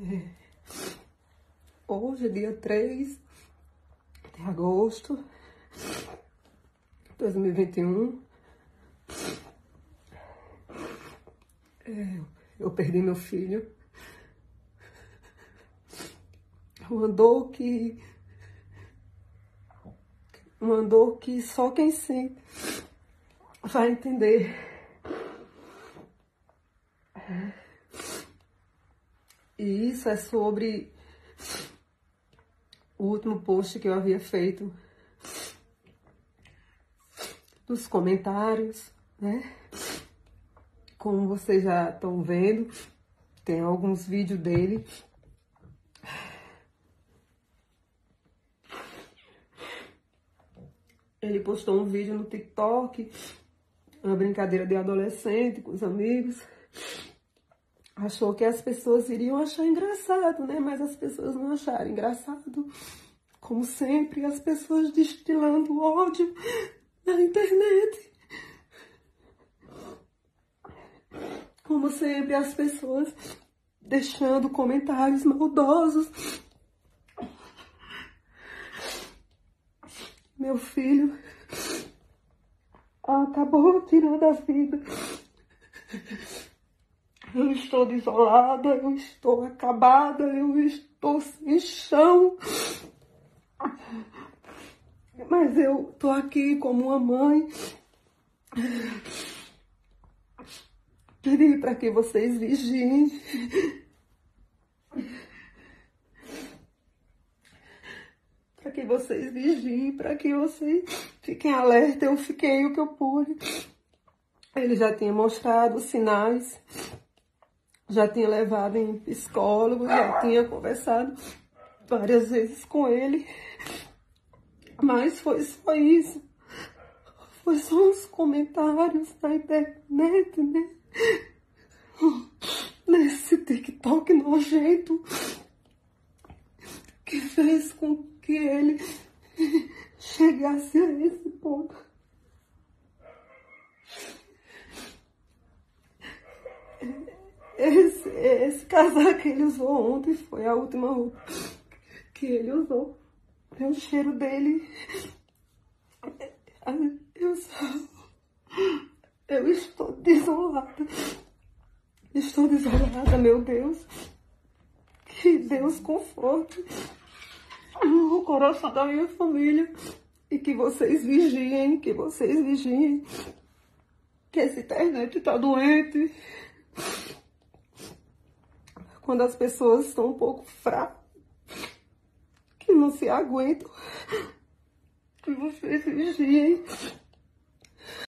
Hoje é dia 3 de agosto de 2021. Eu perdi meu filho. Uma dor que só quem sente vai entender. E isso é sobre o último post que eu havia feito dos comentários, né? Como vocês já estão vendo, tem alguns vídeos dele. Ele postou um vídeo no TikTok, uma brincadeira de adolescente com os amigos. Achou que as pessoas iriam achar engraçado, né? Mas as pessoas não acharam engraçado. Como sempre, as pessoas destilando ódio na internet. Como sempre, as pessoas deixando comentários maldosos. Meu filho acabou tirando a vida. Eu estou desolada, eu estou acabada, eu estou sem chão. Mas eu estou aqui como uma mãe. Pedi para que vocês vigiem. Para que vocês vigiem, para que vocês fiquem alerta. Eu fiquei o que eu pude. Ele já tinha mostrado sinais. Já tinha levado em psicólogo, já tinha conversado várias vezes com ele. Mas foi só isso. Foi só uns comentários na internet, né? Nesse TikTok nojento. Que fez com que ele chegasse a esse ponto. Esse casaco que ele usou ontem foi a última roupa que ele usou. O cheiro dele. Eu estou desolada. Estou desolada, meu Deus. Que Deus conforte o coração da minha família. E que vocês vigiem, que essa internet está doente. Quando as pessoas estão um pouco fracas, que não se aguentam, que vocês vigiem.